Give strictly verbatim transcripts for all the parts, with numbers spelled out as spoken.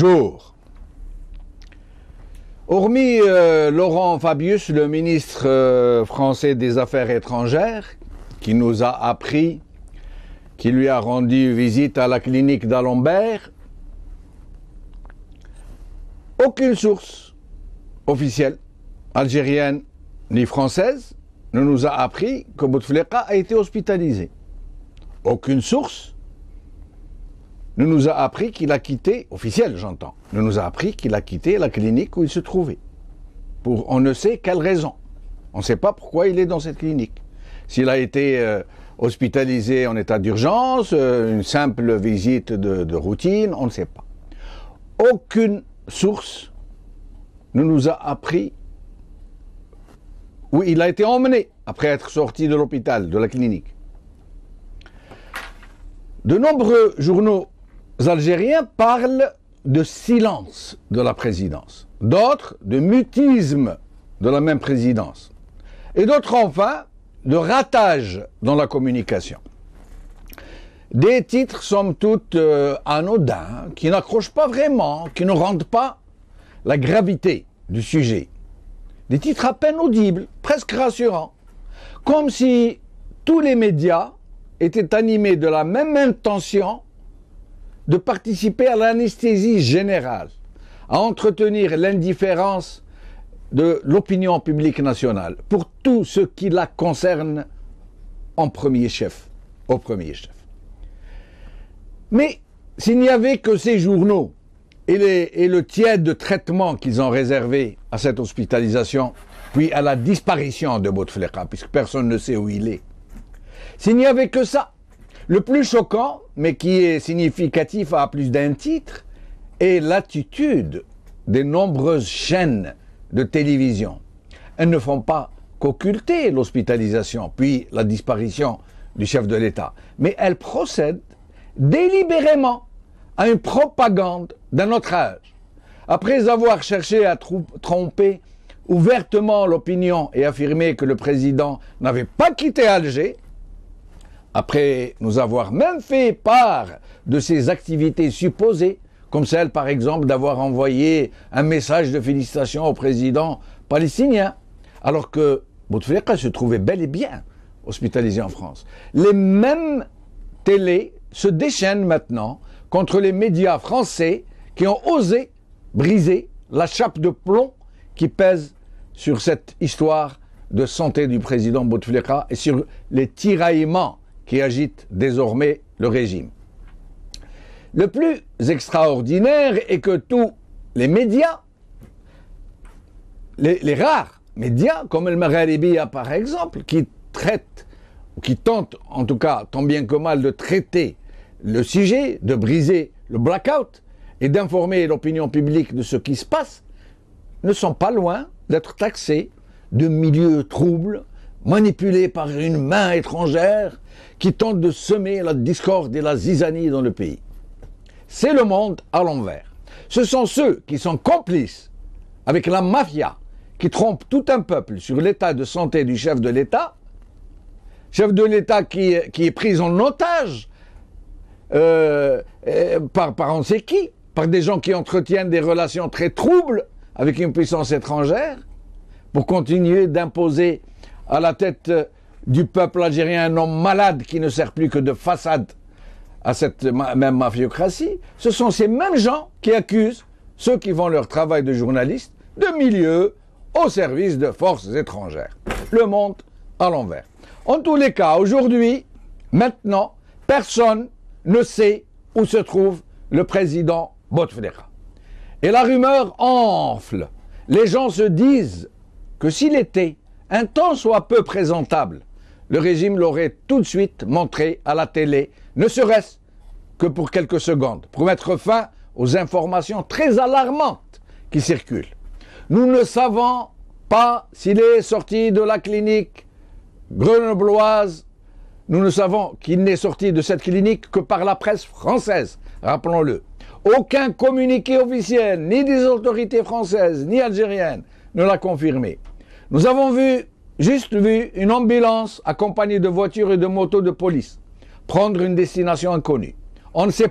jour. Hormis euh, Laurent Fabius, le ministre euh, français des Affaires étrangères, qui nous a appris, qui lui a rendu visite à la clinique d'Alembert, aucune source officielle, algérienne ni française, ne nous a appris que Bouteflika a été hospitalisé. Aucune source ne nous a appris qu'il a quitté, officiel j'entends, ne nous a appris qu'il a quitté la clinique où il se trouvait. Pour on ne sait quelle raison. On ne sait pas pourquoi il est dans cette clinique. S'il a été euh, hospitalisé en état d'urgence, euh, une simple visite de, de routine, on ne sait pas. Aucune source ne nous a appris où il a été emmené après être sorti de l'hôpital, de la clinique. De nombreux journaux algériens parlent de silence de la présidence, d'autres de mutisme de la même présidence, et d'autres enfin de ratage dans la communication. Des titres somme toute euh, anodins, qui n'accrochent pas vraiment, qui ne rendent pas la gravité du sujet. Des titres à peine audibles, presque rassurants, comme si tous les médias étaient animés de la même intention de participer à l'anesthésie générale, à entretenir l'indifférence de l'opinion publique nationale pour tout ce qui la concerne en premier chef, au premier chef. Mais s'il n'y avait que ces journaux et, les, et le tiède traitement qu'ils ont réservé à cette hospitalisation, puis à la disparition de Bouteflika, puisque personne ne sait où il est, s'il n'y avait que ça, le plus choquant, mais qui est significatif à plus d'un titre, est l'attitude des nombreuses chaînes de télévision. Elles ne font pas qu'occulter l'hospitalisation, puis la disparition du chef de l'État, mais elles procèdent délibérément à une propagande d'un autre âge. Après avoir cherché à tromper ouvertement l'opinion et affirmer que le président n'avait pas quitté Alger, après nous avoir même fait part de ses activités supposées, comme celle par exemple d'avoir envoyé un message de félicitations au président palestinien, alors que Bouteflika se trouvait bel et bien hospitalisé en France. Les mêmes télés se déchaînent maintenant contre les médias français qui ont osé briser la chape de plomb qui pèse sur cette histoire de santé du président Bouteflika et sur les tiraillements qui agitent désormais le régime. Le plus extraordinaire est que tous les médias, les, les rares médias, comme le Magharibiya par exemple, qui traitent, ou qui tentent en tout cas tant bien que mal de traiter le sujet, de briser le blackout et d'informer l'opinion publique de ce qui se passe, ne sont pas loin d'être taxés de milieux troubles, manipulés par une main étrangère qui tente de semer la discorde et la zizanie dans le pays. C'est le monde à l'envers. Ce sont ceux qui sont complices avec la mafia qui trompe tout un peuple sur l'état de santé du chef de l'État, chef de l'État qui, qui est pris en otage euh, par, par on ne sait qui, par des gens qui entretiennent des relations très troubles avec une puissance étrangère, pour continuer d'imposer à la tête du peuple algérien un homme malade qui ne sert plus que de façade à cette même mafiocratie. Ce sont ces mêmes gens qui accusent ceux qui font leur travail de journalistes de milieu au service de forces étrangères. Le monde à l'envers. En tous les cas, aujourd'hui, maintenant, personne ne sait où se trouve le président Bouteflika. Et la rumeur enfle. Les gens se disent que s'il était un tant soit peu présentable, le régime l'aurait tout de suite montré à la télé, ne serait-ce que pour quelques secondes, pour mettre fin aux informations très alarmantes qui circulent. Nous ne savons pas s'il est sorti de la clinique grenobloise. Nous ne savons qu'il n'est sorti de cette clinique que par la presse française, rappelons-le. Aucun communiqué officiel, ni des autorités françaises, ni algériennes, ne l'a confirmé. Nous avons vu, juste vu, une ambulance accompagnée de voitures et de motos de police prendre une destination inconnue. On ne sait pas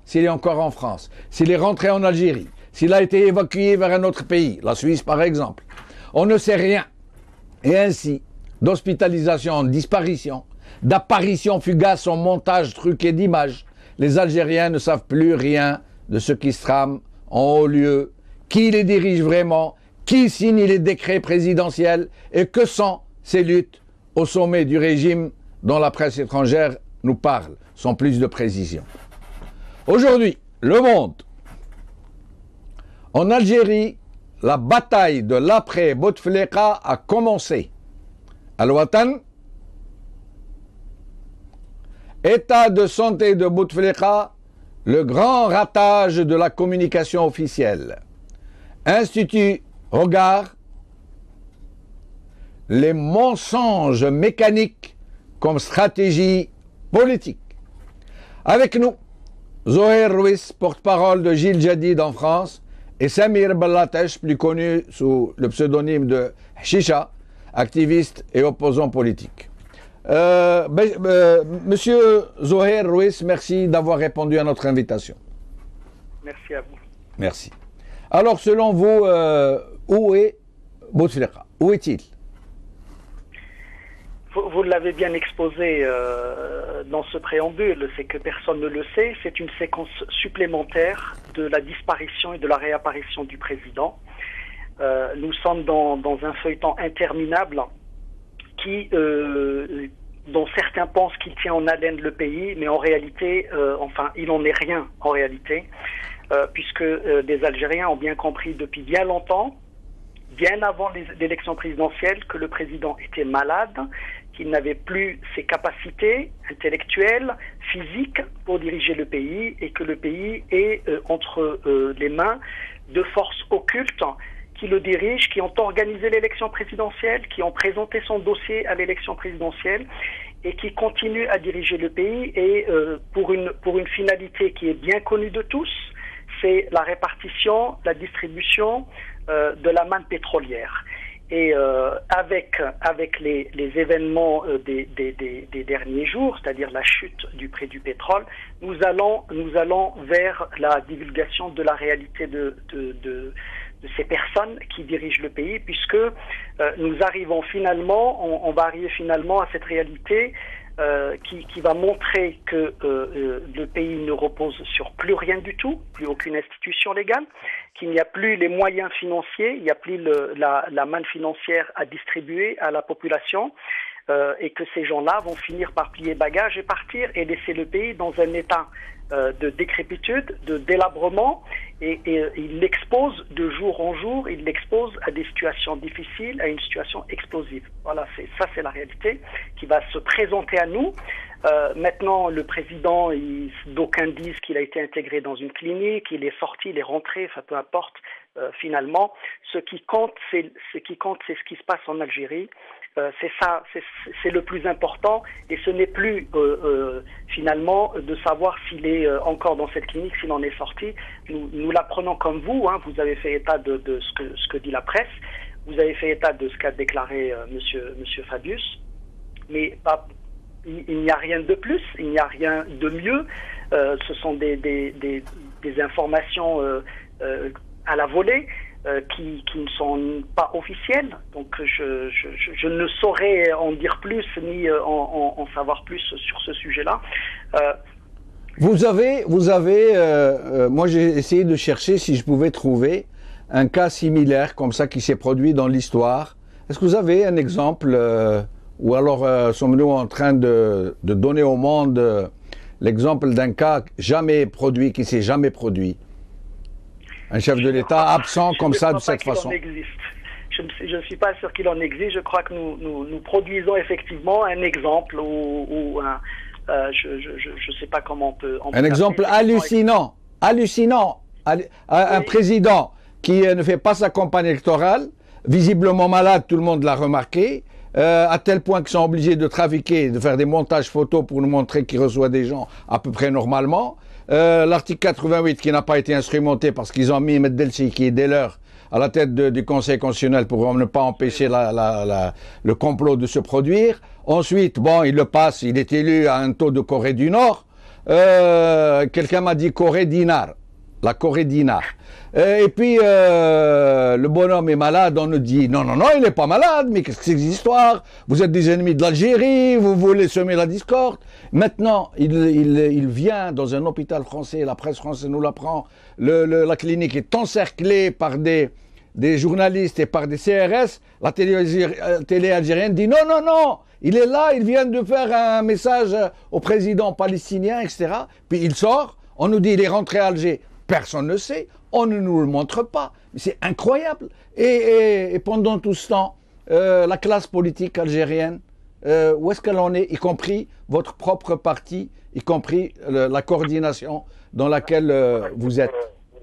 s'il est encore en France, s'il est rentré en Algérie, s'il a été évacué vers un autre pays, la Suisse par exemple. On ne sait rien. Et ainsi, d'hospitalisation en disparition, d'apparition fugace en montage truqué d'images, les Algériens ne savent plus rien de ce qui se trame en haut lieu, qui les dirige vraiment, qui signe les décrets présidentiels et que sont ces luttes au sommet du régime dont la presse étrangère nous parle, sans plus de précision. Aujourd'hui, le monde. En Algérie, la bataille de l'après-Bouteflika a commencé. Al-Watan, état de santé de Bouteflika, le grand ratage de la communication officielle. Institut Regard, les mensonges mécaniques comme stratégie politique. Avec nous, Zoher Rouis, porte-parole de Gilles Jadid en France, et Samir Ballatesh, plus connu sous le pseudonyme de Chicha, activiste et opposant politique. Euh, ben, euh, Monsieur Zoher Rouis, merci d'avoir répondu à notre invitation. Merci à vous. Merci. Alors, selon vous, euh, où est Bouteflika? Où est-il? Vous, vous l'avez bien exposé euh, dans ce préambule, c'est que personne ne le sait. C'est une séquence supplémentaire de la disparition et de la réapparition du président. Euh, nous sommes dans, dans un feuilleton interminable qui, euh, dont certains pensent qu'il tient en haleine le pays, mais en réalité, euh, enfin, il n'en est rien en réalité, euh, puisque euh, les Algériens ont bien compris depuis bien longtemps, bien avant l'élection présidentielle, que le président était malade, qu'il n'avait plus ses capacités intellectuelles, physiques pour diriger le pays, et que le pays est euh, entre euh, les mains de forces occultes qui le dirigent, qui ont organisé l'élection présidentielle, qui ont présenté son dossier à l'élection présidentielle et qui continuent à diriger le pays et euh, pour une pour une finalité qui est bien connue de tous, c'est la répartition, la distribution euh, de la manne pétrolière. Et euh, avec avec les, les événements euh, des, des, des, des derniers jours, c'est-à-dire la chute du prix du pétrole, nous allons nous allons vers la divulgation de la réalité de de, de de ces personnes qui dirigent le pays, puisque euh, nous arrivons finalement, on, on va arriver finalement à cette réalité euh, qui, qui va montrer que euh, euh, le pays ne repose sur plus rien du tout, plus aucune institution légale, qu'il n'y a plus les moyens financiers, il n'y a plus le, la, la manne financière à distribuer à la population, euh, et que ces gens-là vont finir par plier bagages et partir et laisser le pays dans un état euh, de décrépitude, de délabrement, et, et il l'expose de jour en jour, il l'expose à des situations difficiles, à une situation explosive. Voilà, c'est ça, c'est la réalité qui va se présenter à nous. Euh, maintenant, le président, d'aucuns disent qu'il a été intégré dans une clinique, il est sorti, il est rentré, enfin peu importe. Euh, finalement, ce qui compte, c'est ce qui compte, c'est ce qui se passe en Algérie. Euh, c'est ça, c'est le plus important, et ce n'est plus euh, euh, finalement de savoir s'il est euh, encore dans cette clinique, s'il en est sorti. Nous, nous l'apprenons comme vous. Hein, vous avez fait état de, de ce que ce que dit la presse. Vous avez fait état de ce qu'a déclaré euh, Monsieur Monsieur Fabius, mais pas. Il, il n'y a rien de plus, il n'y a rien de mieux. Euh, ce sont des des des, des informations euh, euh, à la volée. Euh, qui, qui ne sont pas officielles, donc je, je, je ne saurais en dire plus ni en, en, en savoir plus sur ce sujet-là. Euh, vous avez, vous avez, euh, euh, moi j'ai essayé de chercher si je pouvais trouver un cas similaire comme ça qui s'est produit dans l'histoire. Est-ce que vous avez un exemple, euh, ou alors euh, sommes-nous en train de, de donner au monde euh, l'exemple d'un cas jamais produit, qui s'est jamais produit? Un chef de l'État absent comme ça, de cette façon. Je ne suis pas sûr qu'il en existe. Je crois que nous, nous, nous produisons effectivement un exemple ou, ou un... Euh, je ne sais pas comment on peut... On peut un exemple hallucinant, hallucinant. Hallu un oui. président qui ne fait pas sa campagne électorale, visiblement malade, tout le monde l'a remarqué, euh, à tel point qu'ils sont obligés de trafiquer, de faire des montages photos pour nous montrer qu'il reçoit des gens à peu près normalement. Euh, l'article quatre-vingt-huit qui n'a pas été instrumenté parce qu'ils ont mis Meddelsi, qui est dès l'heure à la tête de, du Conseil constitutionnel pour ne pas empêcher la, la, la, le complot de se produire. Ensuite, bon, il le passe, il est élu à un taux de Corée du Nord. Euh, quelqu'un m'a dit Corée dinar. La Corée dinar. Et puis, euh, le bonhomme est malade, on nous dit, non, non, non, il n'est pas malade, mais qu'est-ce que c'est que ces histoires? Vous êtes des ennemis de l'Algérie, vous voulez semer la discorde. Maintenant, il, il, il vient dans un hôpital français, la presse française nous l'apprend, le, le, la clinique est encerclée par des, des journalistes et par des C R S. La télé, télé algérienne dit, non, non, non, il est là, il vient de faire un message au président palestinien, et cetera. Puis il sort, on nous dit, il est rentré à Alger. Personne ne sait, on ne nous le montre pas. C'est incroyable. Et, et, et pendant tout ce temps, euh, la classe politique algérienne, euh, où est-ce qu'elle en est, y compris votre propre parti, y compris le, la coordination dans laquelle euh, vous êtes?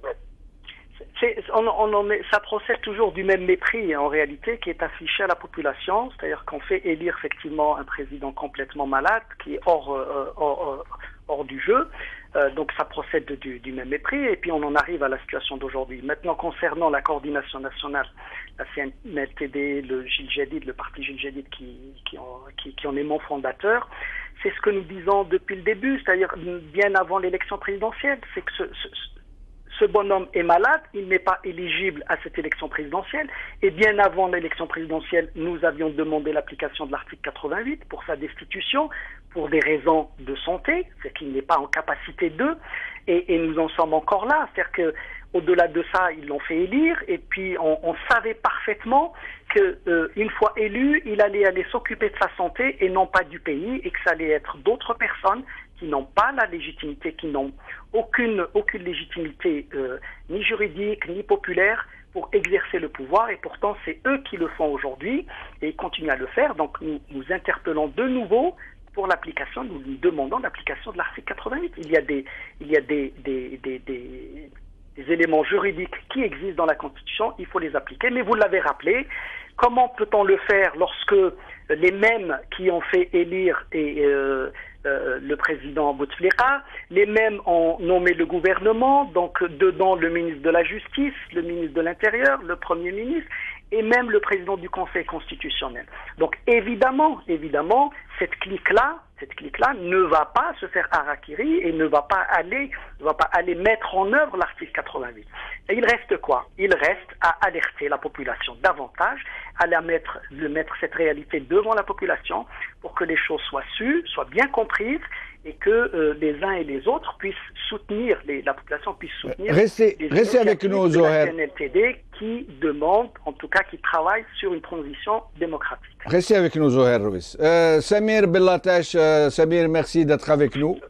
On, on en est, ça procède toujours du même mépris en réalité qui est affiché à la population, c'est-à-dire qu'on fait élire effectivement un président complètement malade qui est hors, euh, hors, hors du jeu. Euh, donc ça procède de, du, du même mépris et puis on en arrive à la situation d'aujourd'hui. Maintenant concernant la coordination nationale, la C N L T D, le Gil Jadid, le parti Gil Jadid qui, qui, en, qui, qui en est mon fondateur, c'est ce que nous disons depuis le début, c'est-à-dire bien avant l'élection présidentielle, c'est que ce, ce, ce bonhomme est malade, il n'est pas éligible à cette élection présidentielle et bien avant l'élection présidentielle, nous avions demandé l'application de l'article quatre-vingt-huit pour sa destitution, pour des raisons de santé, c'est qu'il n'est pas en capacité d'eux, et, et nous en sommes encore là, c'est-à-dire que au-delà de ça, ils l'ont fait élire, et puis on, on savait parfaitement que euh, une fois élu, il allait aller s'occuper de sa santé et non pas du pays, et que ça allait être d'autres personnes qui n'ont pas la légitimité, qui n'ont aucune aucune légitimité euh, ni juridique ni populaire pour exercer le pouvoir, et pourtant c'est eux qui le font aujourd'hui et ils continuent à le faire. Donc nous nous interpellons de nouveau pour l'application, nous nous demandons l'application de l'article quatre-vingt-huit. Il y a des, il y a des, des, des, des, des éléments juridiques qui existent dans la Constitution, il faut les appliquer. Mais vous l'avez rappelé, comment peut-on le faire lorsque les mêmes qui ont fait élire et, euh, euh, le président Bouteflika, les mêmes ont nommé le gouvernement, donc dedans le ministre de la Justice, le ministre de l'Intérieur, le Premier ministre, et même le président du Conseil constitutionnel. Donc évidemment, évidemment, cette clique-là, cette clique-là ne va pas se faire harakiri et ne va pas aller, ne va pas aller mettre en œuvre l'article quatre-vingt-huit. Et il reste quoi? Il reste à alerter la population davantage, à la mettre, de mettre cette réalité devant la population pour que les choses soient sues, soient bien comprises et que euh, les uns et les autres puissent soutenir, les, la population puisse soutenir restez, les restez avec nos de la horaires. C N L T D qui demandent, en tout cas qui travaillent sur une transition démocratique. Restez avec nos horaires, Ruiz. Euh, Samir Bellatache, euh, Samir, merci d'être avec nous.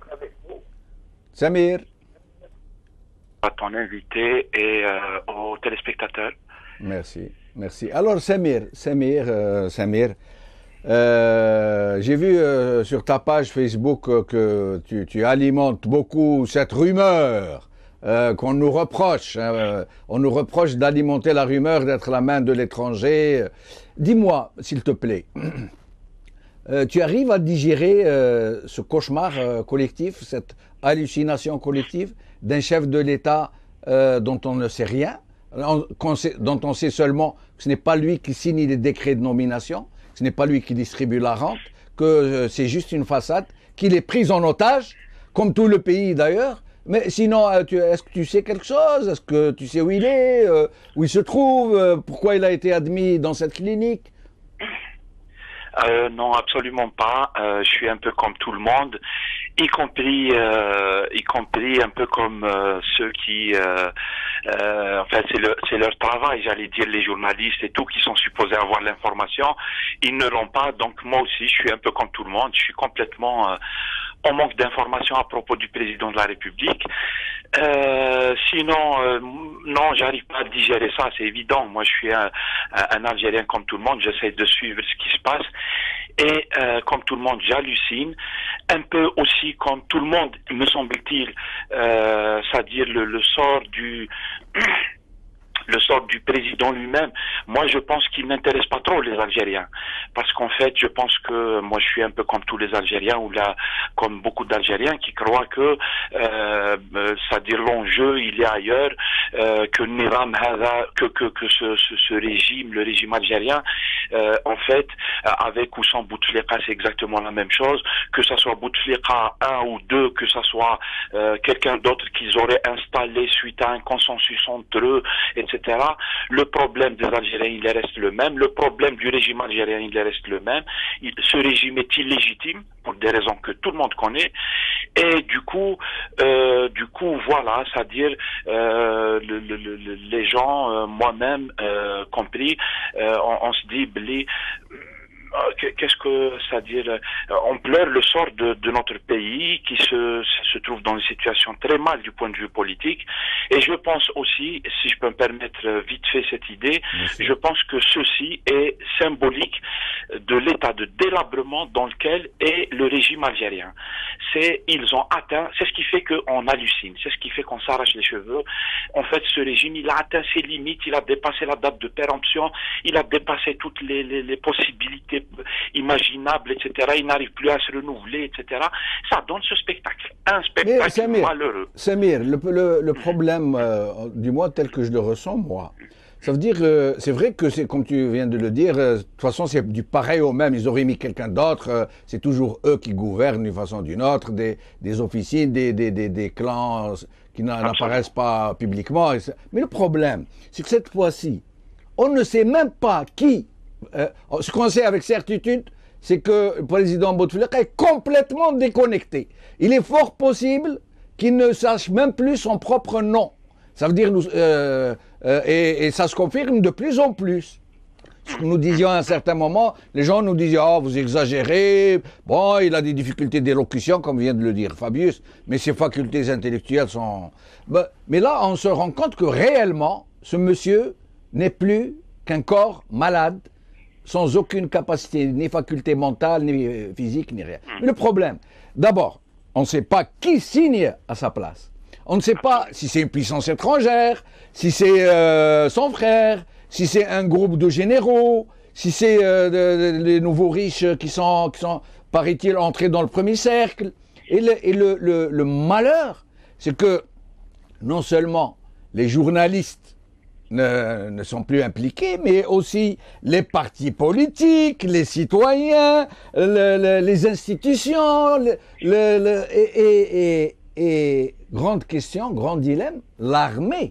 Samir. À ton invité et euh, aux téléspectateurs. Merci, merci. Alors Samir, Samir, euh, Samir, euh, j'ai vu euh, sur ta page Facebook euh, que tu, tu alimentes beaucoup cette rumeur euh, qu'on nous reproche. Hein, on nous reproche d'alimenter la rumeur d'être la main de l'étranger. Dis-moi, s'il te plaît, euh, tu arrives à digérer euh, ce cauchemar euh, collectif, cette hallucination collective d'un chef de l'État euh, dont on ne sait rien, on sait, dont on sait seulement que ce n'est pas lui qui signe les décrets de nomination, ce n'est pas lui qui distribue la rente, que euh, c'est juste une façade, qu'il est pris en otage, comme tout le pays d'ailleurs. Mais sinon, euh, tu, est-ce que tu sais quelque chose? Est-ce que tu sais où il est, euh, où il se trouve, euh, pourquoi il a été admis dans cette clinique? Euh, non, absolument pas. Euh, je suis un peu comme tout le monde, y compris, euh, y compris un peu comme euh, ceux qui, euh, euh, enfin c'est le, c'est leur travail, j'allais dire les journalistes et tout qui sont supposés avoir l'information, ils ne l'ont pas. Donc moi aussi, je suis un peu comme tout le monde. Je suis complètement euh, en manque d'informations à propos du président de la République. Euh, sinon, euh, non, j'arrive pas à digérer ça, c'est évident. Moi, je suis un, un Algérien comme tout le monde, j'essaie de suivre ce qui se passe. Et euh, comme tout le monde, j'hallucine. Un peu aussi comme tout le monde, me semble-t-il, euh, c'est-à-dire le, le sort du le sort du président lui-même, moi je pense qu'il n'intéresse pas trop les Algériens. Parce qu'en fait, je pense que moi je suis un peu comme tous les Algériens, ou là, comme beaucoup d'Algériens qui croient que, euh, c'est-à-dire l'enjeu, il est ailleurs, euh, que Niram Hada, que, que, que ce, ce, ce régime, le régime algérien, euh, en fait, avec ou sans Bouteflika, c'est exactement la même chose, que ça soit Bouteflika un ou deux, que ça soit euh, quelqu'un d'autre qu'ils auraient installé suite à un consensus entre eux, et cetera. Le problème des Algériens, il reste le même. Le problème du régime algérien, il reste le même. Il, ce régime est illégitime pour des raisons que tout le monde connaît. Et du coup, euh, du coup, voilà, c'est-à-dire euh, le, le, le, les gens, euh, moi-même euh, compris, euh, on, on se dit, blé, qu'est-ce que, c'est-à-dire, on pleure le sort de, de notre pays qui se, se trouve dans une situation très mal du point de vue politique. Et je pense aussi, si je peux me permettre vite fait cette idée, Merci. je pense que ceci est symbolique de l'état de délabrement dans lequel est le régime algérien. C'est, ils ont atteint, c'est ce qui fait qu'on hallucine, c'est ce qui fait qu'on s'arrache les cheveux. En fait, ce régime, il a atteint ses limites, il a dépassé la date de péremption, il a dépassé toutes les, les, les possibilités imaginables, et cetera. Il n'arrive plus à se renouveler, et cetera. Ça donne ce spectacle, un spectacle Mais, Samir, malheureux. Samir, le, le, le problème, euh, du moins tel que je le ressens, moi, ça veut dire, euh, c'est vrai que c'est comme tu viens de le dire, euh, de toute façon c'est du pareil au même, ils auraient mis quelqu'un d'autre, euh, c'est toujours eux qui gouvernent d'une façon ou d'une autre, des, des officines, des, des, des, des clans qui n'apparaissent pas publiquement. Mais le problème, c'est que cette fois-ci, on ne sait même pas qui. Euh, ce qu'on sait avec certitude, c'est que le président Bouteflika est complètement déconnecté. Il est fort possible qu'il ne sache même plus son propre nom. Ça veut dire, nous, euh, euh, et, et ça se confirme de plus en plus. Ce que nous disions à un certain moment, les gens nous disaient « Ah, oh, vous exagérez, bon, il a des difficultés d'élocution, comme vient de le dire Fabius, mais ses facultés intellectuelles sont... » Mais là, on se rend compte que réellement, ce monsieur n'est plus qu'un corps malade, sans aucune capacité, ni faculté mentale, ni physique, ni rien. Mais le problème, d'abord, on ne sait pas qui signe à sa place. On ne sait pas si c'est une puissance étrangère, si c'est euh, son frère, si c'est un groupe de généraux, si c'est euh, de, de, les nouveaux riches qui sont, qui sont paraît-il, entrés dans le premier cercle. Et le, et le, le, le malheur, c'est que non seulement les journalistes Ne, ne sont plus impliqués, mais aussi les partis politiques, les citoyens, le, le, les institutions, le, le, le, et, et, et, et grande question, grand dilemme, l'armée,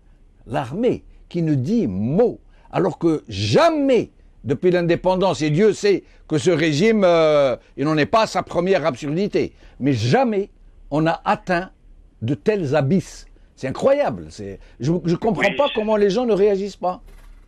l'armée qui ne dit mot, alors que jamais depuis l'indépendance, et Dieu sait que ce régime, euh, il n'en est pas à sa première absurdité, mais jamais on a atteint de tels abysses. C'est incroyable. C'est... Je ne comprends oui, pas comment les gens ne réagissent pas.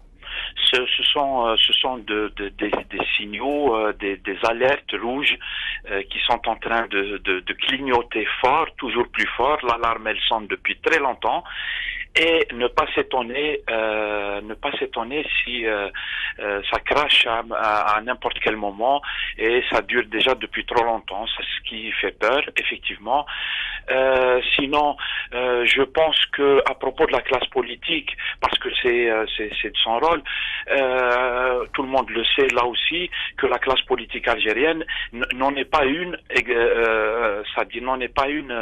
Ce, ce sont, euh, ce sont de, de, des, des signaux, euh, des, des alertes rouges euh, qui sont en train de, de, de clignoter fort, toujours plus fort. L'alarme, elle sonne depuis très longtemps. Et ne pas s'étonner, euh, ne pas s'étonner si euh, euh, ça crache à, à, à n'importe quel moment, et ça dure déjà depuis trop longtemps. C'est ce qui fait peur, effectivement. Euh, sinon, euh, je pense que à propos de la classe politique, parce que c'est euh, c'est, c'est de son rôle, euh, tout le monde le sait là aussi, que la classe politique algérienne n'en est pas une, euh, ça dit n'en est pas une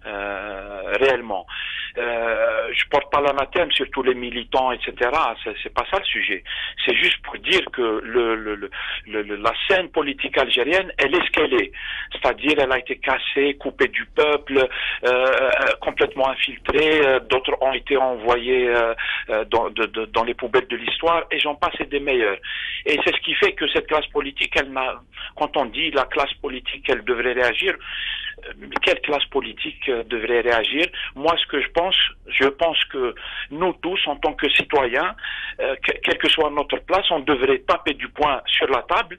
euh, réellement. Euh, je porte pas l'anathème sur tous les militants, et cetera. C'est, c'est pas ça le sujet. C'est juste pour dire que le, le, le, le, la scène politique algérienne, elle est ce qu'elle est. C'est-à-dire, elle a été cassée, coupée du peuple, euh, complètement infiltrée. Euh, d'autres ont été envoyés euh, dans, de, de, dans les poubelles de l'histoire, et j'en passe et des meilleurs. Et c'est ce qui fait que cette classe politique, elle n'a, quand on dit la classe politique, elle devrait réagir. Quelle classe politique devrait réagir? Moi, ce que je pense, je pense que nous tous, en tant que citoyens, euh, que, quelle que soit notre place, on devrait taper du poing sur la table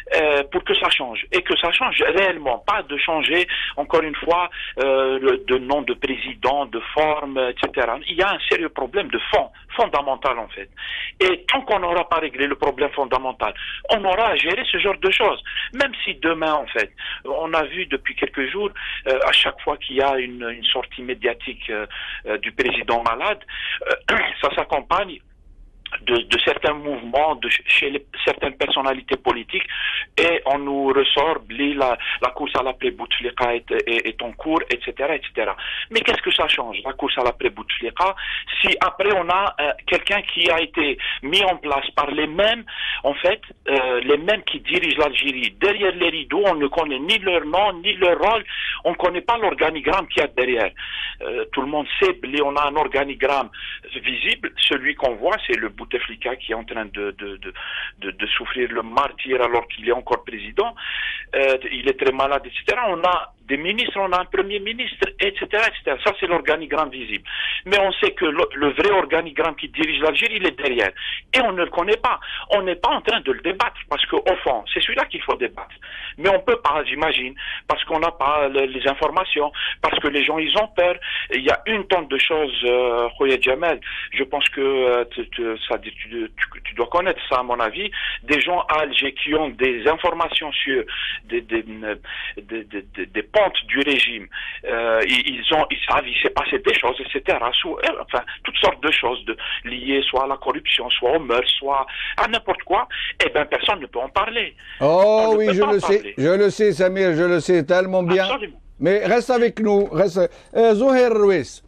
euh, pour que ça change. Et que ça change réellement, pas de changer, encore une fois, euh, le, de nom de président, de forme, et cetera. Il y a un sérieux problème de fond, fondamental en fait. Et tant qu'on n'aura pas réglé le problème fondamental, on aura à gérer ce genre de choses. Même si demain, en fait, on a vu depuis quelques jours, euh, à chaque fois qu'il y a une, une sortie médiatique euh, euh, du président malade, euh, ça s'accompagne De, de certains mouvements, de chez les, certaines personnalités politiques, et on nous ressort la, la course à l'après Bouteflika est, est, est en cours, et cetera, et cetera. Mais qu'est-ce que ça change, la course à l'après Bouteflika, si après on a euh, quelqu'un qui a été mis en place par les mêmes, en fait, euh, les mêmes qui dirigent l'Algérie derrière les rideaux, on ne connaît ni leur nom, ni leur rôle, on ne connaît pas l'organigramme qu'il y a derrière. Euh, tout le monde sait, on a un organigramme visible, celui qu'on voit, c'est le Bouteflika qui est en train de, de, de, de, de souffrir le martyr alors qu'il est encore président. Euh, il est très malade, et cetera. On a des ministres, on a un premier ministre, et cetera, et cetera. Ça, c'est l'organigramme visible. Mais on sait que le, le vrai organigramme qui dirige l'Algérie, il est derrière. Et on ne le connaît pas. On n'est pas en train de le débattre parce qu'au fond, c'est celui-là qu'il faut débattre. Mais on peut pas, j'imagine, parce qu'on n'a pas le, les informations, parce que les gens, ils ont peur. Il y a une tonne de choses, euh, Khoya Djamel. Je pense que euh, tu, tu, ça, tu, tu, tu dois connaître ça, à mon avis. Des gens à Alger qui ont des informations sur des, des, des, des, des, des pentes du régime. Euh, ils, ont, ils savent, il s'est passé des choses, et cetera. Sous, enfin, toutes sortes de choses de, liées soit à la corruption, soit aux mœurs, soit à n'importe quoi. Eh bien, personne ne peut en parler. Oh oui, je le sais, je le sais, Samir, je le sais tellement bien. Absolument. Mais reste avec nous. Reste. Euh, Zoher Rouis.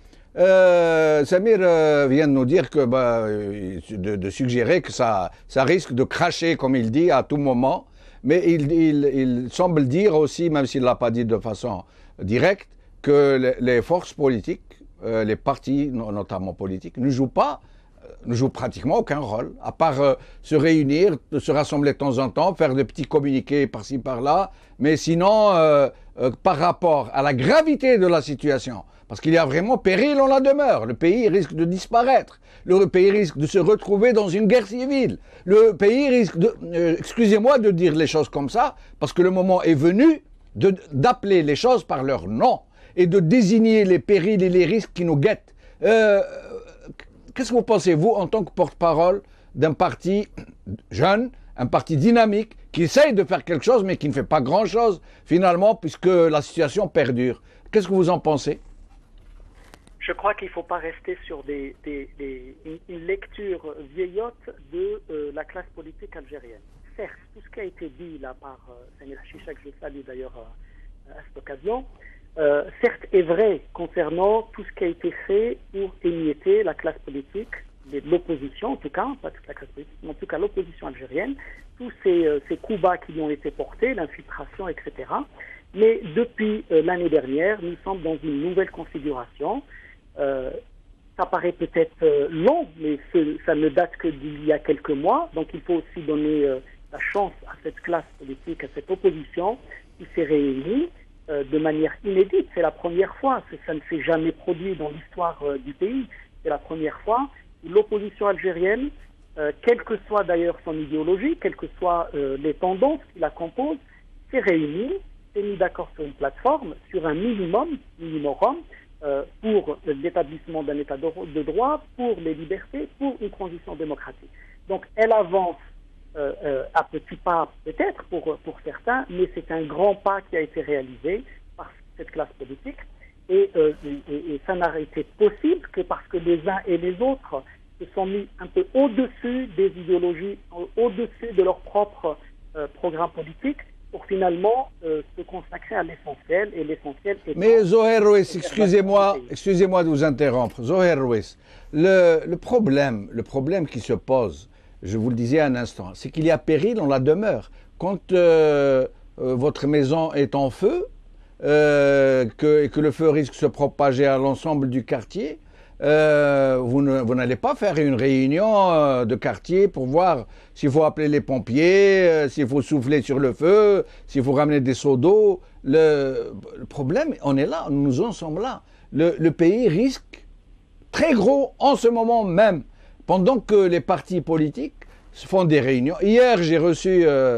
Euh, Samir euh, vient de nous dire que bah, de, de suggérer que ça, ça risque de cracher, comme il dit, à tout moment. Mais il, il, il semble dire aussi, même s'il ne l'a pas dit de façon directe, que les, les forces politiques, euh, les partis notamment politiques, ne jouent pas, ne jouent pratiquement aucun rôle, à part euh, se réunir, se rassembler de temps en temps, faire des petits communiqués par-ci par-là. Mais sinon, euh, euh, par rapport à la gravité de la situation, parce qu'il y a vraiment péril en la demeure. Le pays risque de disparaître. Le pays risque de se retrouver dans une guerre civile. Le pays risque de... Euh, excusez-moi de dire les choses comme ça, parce que le moment est venu de, d'appeler les choses par leur nom et de désigner les périls et les risques qui nous guettent. Euh, qu'est-ce que vous pensez, vous, en tant que porte-parole d'un parti jeune, un parti dynamique, qui essaye de faire quelque chose, mais qui ne fait pas grand-chose, finalement, puisque la situation perdure? Qu'est-ce que vous en pensez? Je crois qu'il ne faut pas rester sur des, des, des, une lecture vieillotte de euh, la classe politique algérienne. Certes, tout ce qui a été dit là par euh, Samir Chicha, que je salue d'ailleurs euh, à cette occasion, euh, certes est vrai concernant tout ce qui a été fait pour émietter la classe politique, l'opposition en tout cas, pas toute la classe politique, mais en tout cas l'opposition algérienne, tous ces, euh, ces coups bas qui lui ont été portés, l'infiltration, et cetera. Mais depuis euh, l'année dernière, nous sommes dans une nouvelle configuration. Euh, ça paraît peut-être euh, long, mais ça ne date que d'il y a quelques mois. Donc il faut aussi donner euh, la chance à cette classe politique, à cette opposition qui s'est réunie euh, de manière inédite. C'est la première fois, ça ne s'est jamais produit dans l'histoire euh, du pays. C'est la première fois où l'opposition algérienne, euh, quelle que soit d'ailleurs son idéologie, quelles que soient euh, les tendances qui la composent, s'est réunie, s'est mis d'accord sur une plateforme, sur un minimum, minimum, Euh, pour l'établissement d'un état de droit, pour les libertés, pour une transition démocratique. Donc elle avance euh, euh, à petits pas peut-être pour, pour certains, mais c'est un grand pas qui a été réalisé par cette classe politique et, euh, et, et ça n'a été possible que parce que les uns et les autres se sont mis un peu au-dessus des idéologies, au-dessus de leur propre euh, programme politique, pour finalement euh, se consacrer à l'essentiel, et l'essentiel est... Mais Zoher Rouis, excusez-moi, excusez-moi de vous interrompre. Zoher Rouis, le, le problème, le problème qui se pose, je vous le disais un instant, c'est qu'il y a péril en la demeure. Quand euh, euh, votre maison est en feu, euh, que, et que le feu risque de se propager à l'ensemble du quartier, Euh, vous, ne, vous n'allez pas faire une réunion euh, de quartier pour voir s'il faut appeler les pompiers, euh, s'il faut souffler sur le feu, s'il faut ramener des seaux d'eau. Le, le problème, on est là, nous en sommes là. Le, le pays risque très gros en ce moment même, pendant que les partis politiques font des réunions. Hier, j'ai reçu euh,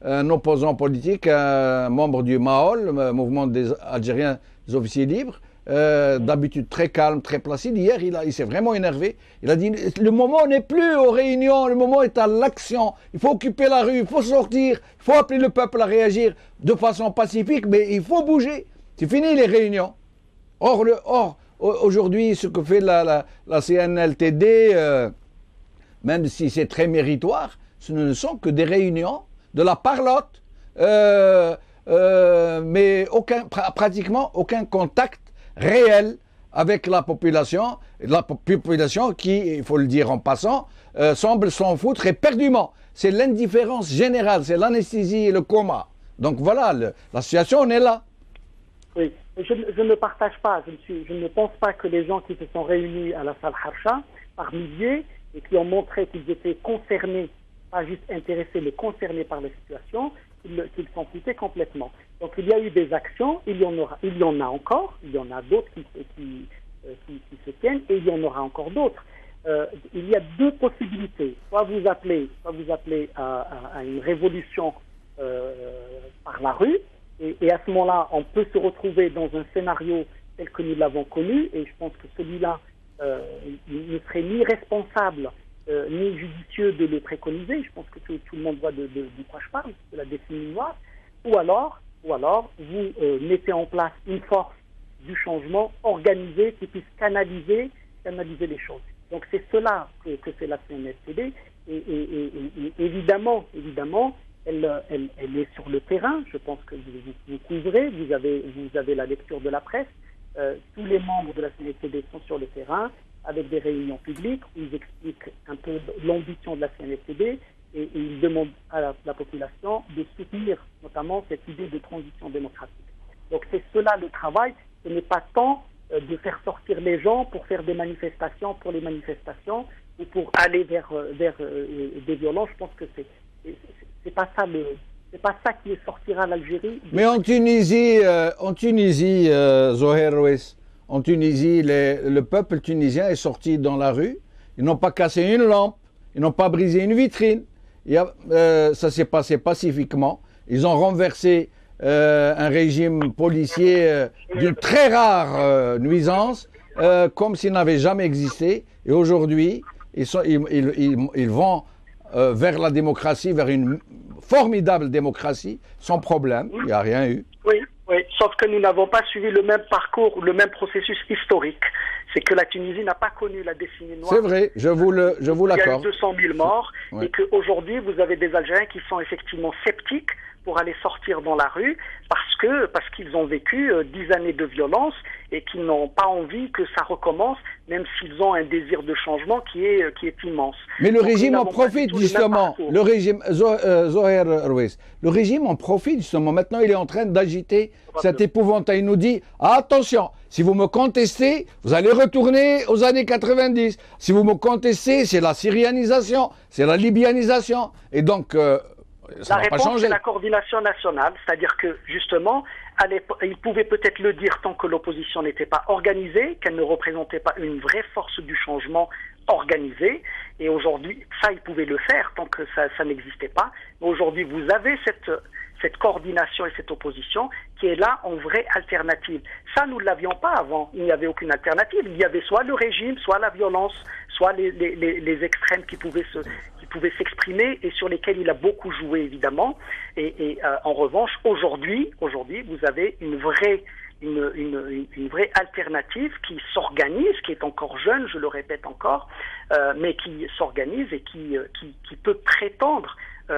un opposant politique, un membre du M A O L, le mouvement des Algériens des officiers libres, euh, d'habitude très calme, très placide. Hier, il, a, il s'est vraiment énervé. Il a dit, le moment n'est plus aux réunions, le moment est à l'action. Il faut occuper la rue, il faut sortir, il faut appeler le peuple à réagir de façon pacifique, mais il faut bouger. C'est fini les réunions. Or, le, or aujourd'hui, ce que fait la, la, la C N L T D, euh, même si c'est très méritoire, ce ne sont que des réunions, de la parlotte, euh, euh, mais aucun, pr- pratiquement aucun contact réel avec la population, la population qui, il faut le dire en passant, euh, semble s'en foutre éperdument. C'est l'indifférence générale, c'est l'anesthésie et le coma. Donc voilà, le, la situation, on est là. Oui, je, je ne partage pas, je ne, suis, je ne pense pas que les gens qui se sont réunis à la salle Harsha, par milliers, et qui ont montré qu'ils étaient concernés, pas juste intéressés, mais concernés par la situation, qu'ils, qu'ils s'en foutaient complètement. Donc il y a eu des actions, il y en aura, il y en a encore, il y en a d'autres qui, qui, qui, qui se tiennent, et il y en aura encore d'autres. Euh, il y a deux possibilités. Soit vous appelez, soit vous appelez à, à, à une révolution euh, par la rue, et, et à ce moment-là, on peut se retrouver dans un scénario tel que nous l'avons connu, et je pense que celui-là euh, ne serait ni responsable euh, ni judicieux de le préconiser. Je pense que tout, tout le monde voit de, de, de quoi je parle, de la décennie noire. Ou alors, ou alors vous euh, mettez en place une force du changement organisée qui puisse canaliser, canaliser les choses. Donc c'est cela que, que c'est la C N L T D, et, et, et, et évidemment, évidemment, elle, elle, elle est sur le terrain. Je pense que vous, vous, vous couvrez, vous avez, vous avez la lecture de la presse. Euh, tous les membres de la C N L T D sont sur le terrain avec des réunions publiques où ils expliquent un peu l'ambition de la C N L T D et, et ils demandent à la, la population de soutenir notamment cette idée de transition démocratique. Donc c'est cela le travail. Ce n'est pas tant de faire sortir les gens pour faire des manifestations pour les manifestations ou pour aller vers, vers euh, des violences. Je pense que c'est, c'est, c'est pas ça le, c'est pas ça qui sortira l'Algérie. Mais en Tunisie, euh, en Tunisie, euh, Zoher Rouis, en Tunisie, les, le peuple tunisien est sorti dans la rue. Ils n'ont pas cassé une lampe, ils n'ont pas brisé une vitrine. Il y a, euh, ça s'est passé pacifiquement. Ils ont renversé Euh, un régime policier euh, d'une très rare euh, nuisance, euh, comme s'il n'avait jamais existé. Et aujourd'hui, ils, sont, ils, ils, ils, ils vont euh, vers la démocratie, vers une formidable démocratie, sans problème. Il n'y a rien eu. Oui, oui, sauf que nous n'avons pas suivi le même parcours, le même processus historique. C'est que la Tunisie n'a pas connu la décennie noire. C'est vrai, je vous, le, je vous l'accorde. Il y a eu deux cent mille morts, ouais. Et qu'aujourd'hui, vous avez des Algériens qui sont effectivement sceptiques pour aller sortir dans la rue parce que parce qu'ils ont vécu euh, dix années de violence et qu'ils n'ont pas envie que ça recommence, même s'ils ont un désir de changement qui est euh, qui est immense. Mais le Donc, régime en profite justement. Le, le régime Zoher Rouis, le régime en profite justement. Maintenant, il est en train d'agiter cette épouvantail. Il nous dit attention, si vous me contestez, vous allez retourner aux années quatre-vingt-dix. Si vous me contestez, c'est la syrianisation, c'est la libyanisation, et donc. Euh, Ça la réponse, c'est la coordination nationale, c'est-à-dire que, justement, il pouvait peut-être le dire tant que l'opposition n'était pas organisée, qu'elle ne représentait pas une vraie force du changement organisée, et aujourd'hui, ça, il pouvait le faire tant que ça, ça n'existait pas. Mais aujourd'hui, vous avez cette, cette coordination et cette opposition qui est là en vraie alternative. Ça, nous ne l'avions pas avant, il n'y avait aucune alternative. Il y avait soit le régime, soit la violence, soit les, les, les, les extrêmes qui pouvaient se... pouvait s'exprimer et sur lesquels il a beaucoup joué évidemment. Et, et euh, en revanche, aujourd'hui, aujourd'hui, vous avez une vraie, une, une, une vraie alternative qui s'organise, qui est encore jeune, je le répète encore, euh, mais qui s'organise et qui, qui, qui peut prétendre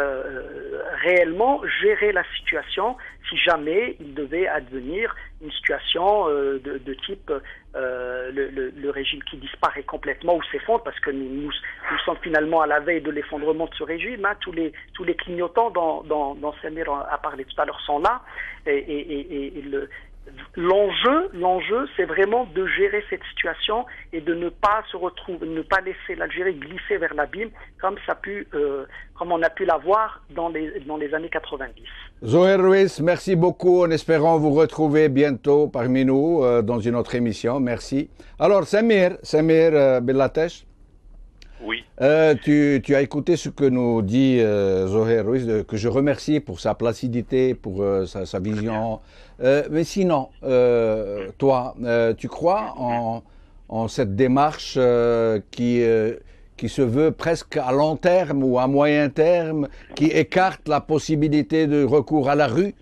euh, réellement gérer la situation si jamais il devait advenir une situation euh, de, de type euh, le, le, le régime qui disparaît complètement ou s'effondre, parce que nous, nous, nous sommes finalement à la veille de l'effondrement de ce régime. Hein. Tous les, tous les clignotants dont, dont, dont Samir a parlé tout à l'heure sont là. Et, et, et, et le, l'enjeu, l'enjeu, c'est vraiment de gérer cette situation et de ne pas se retrouver, ne pas laisser l'Algérie glisser vers l'abîme comme ça a pu, euh, comme on a pu l'avoir dans les, dans les années quatre-vingt-dix. Zoher Rouis, merci beaucoup, en espérant vous retrouver bientôt parmi nous euh, dans une autre émission. Merci. Alors, Samir, Samir euh, Bellatesh. Oui. Euh, tu, tu as écouté ce que nous dit euh, Zoher Ruiz, de, que je remercie pour sa placidité, pour euh, sa, sa vision. Euh, mais sinon, euh, toi, euh, tu crois en, en cette démarche euh, qui, euh, qui se veut presque à long terme ou à moyen terme, qui écarte la possibilité de recours à la rue?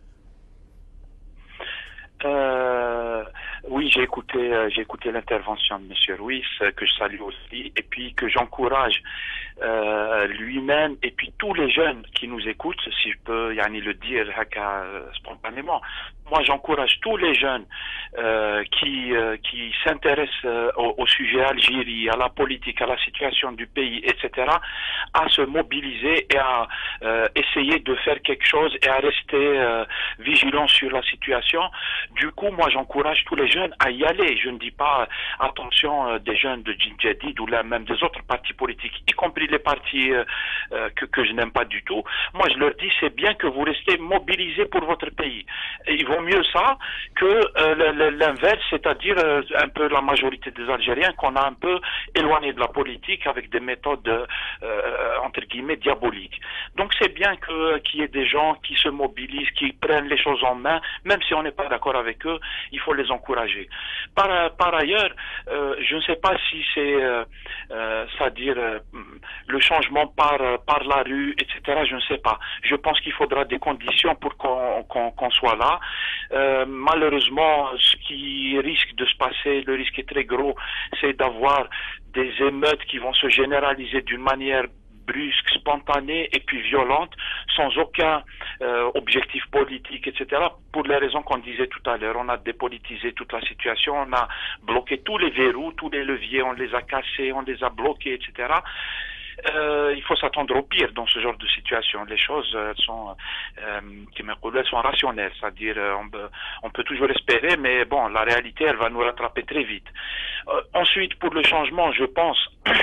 Euh, oui, j'ai écouté, euh, j'ai écouté l'intervention de Monsieur Ruiz, euh, que je salue aussi, et puis que j'encourage euh, lui-même et puis tous les jeunes qui nous écoutent, si je peux yani, le dire euh, spontanément. Moi, j'encourage tous les jeunes euh, qui euh, qui s'intéressent euh, au, au sujet Algérie, à la politique, à la situation du pays, et cetera, à se mobiliser et à euh, essayer de faire quelque chose et à rester euh, vigilants sur la situation. Du coup, moi, j'encourage tous les jeunes à y aller. Je ne dis pas euh, attention euh, des jeunes de Jin Jadid ou là même des autres partis politiques, y compris les partis euh, euh, que, que je n'aime pas du tout. Moi, je leur dis, c'est bien que vous restez mobilisés pour votre pays. Et il vaut mieux ça que euh, l'inverse, c'est-à-dire euh, un peu la majorité des Algériens qu'on a un peu éloignés de la politique avec des méthodes euh, entre guillemets diaboliques. Donc c'est bien que qu'il y ait des gens qui se mobilisent, qui prennent les choses en main, même si on n'est pas d'accord avec eux, il faut les encourager. Par, par ailleurs, euh, je ne sais pas si c'est, euh, euh, c'est-à-dire euh, le changement par par la rue, et cetera. Je ne sais pas. Je pense qu'il faudra des conditions pour qu'on qu'on, qu'on soit là. Euh, malheureusement, ce qui risque de se passer, le risque est très gros, c'est d'avoir des émeutes qui vont se généraliser d'une manière brusque, spontanée et puis violente, sans aucun euh, objectif politique, et cetera. Pour les raisons qu'on disait tout à l'heure, on a dépolitisé toute la situation, on a bloqué tous les verrous, tous les leviers, on les a cassés, on les a bloqués, et cetera. Euh, il faut s'attendre au pire dans ce genre de situation. Les choses euh, sont, euh, qui me elles sont rationnelles, c'est-à-dire euh, on, peut, on peut toujours espérer, mais bon, la réalité, elle va nous rattraper très vite. Euh, ensuite, pour le changement, je pense.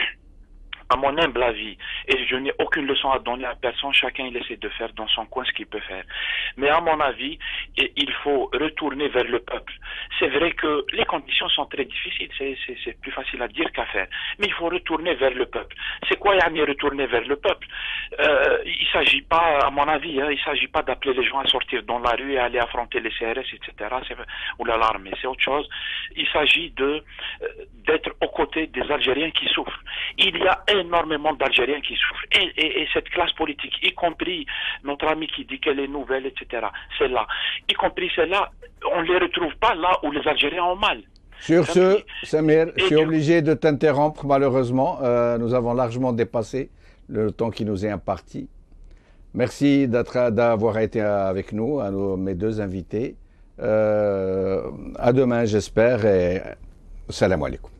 À mon humble avis, et je n'ai aucune leçon à donner à personne, chacun il essaie de faire dans son coin ce qu'il peut faire. Mais à mon avis, il faut retourner vers le peuple. C'est vrai que les conditions sont très difficiles, c'est plus facile à dire qu'à faire. Mais il faut retourner vers le peuple. C'est quoi Yanni retourner vers le peuple? euh, Il ne s'agit pas, à mon avis, hein, il ne s'agit pas d'appeler les gens à sortir dans la rue et à aller affronter les C R S, et cetera. Ou l'armée, c'est autre chose. Il s'agit de d'être aux côtés des Algériens qui souffrent. Il y a énormément d'Algériens qui souffrent. Et, et, et cette classe politique, y compris notre ami qui dit qu'elle est nouvelle, et cetera, c'est là. Y compris celle-là, on ne les retrouve pas là où les Algériens ont mal. Sur ce, Samir, je suis obligé de t'interrompre malheureusement. Euh, nous avons largement dépassé le temps qui nous est imparti. Merci d'avoir été avec nous, à nos, mes deux invités. Euh, à demain, j'espère, et salam alaikum.